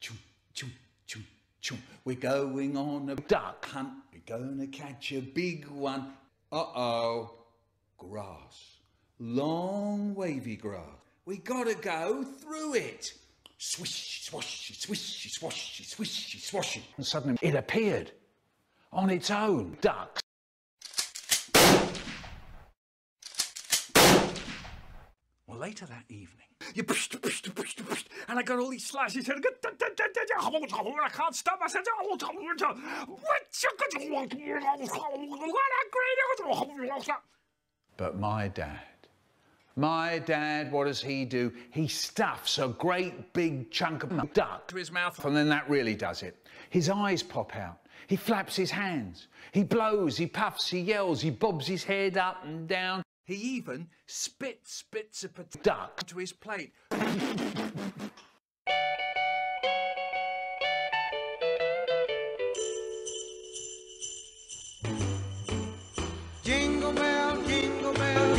chum, chum, chum, chum. We're going on a duck hunt. We're gonna catch a big one. Uh-oh. Grass. Long wavy grass. We gotta go through it. Swish, swashy, swishy, swashy, swishy, swashy. And suddenly it appeared on its own. Ducks. Well, later that evening, and I got all these slashes and I can't stop myself. But my dad, what does he do? He stuffs a great big chunk of duck To his mouth, and then that really does it. His eyes pop out. He flaps his hands. He blows, he puffs, he yells, he bobs his head up and down. he even spits a Duck. to his plate. Jingle bell,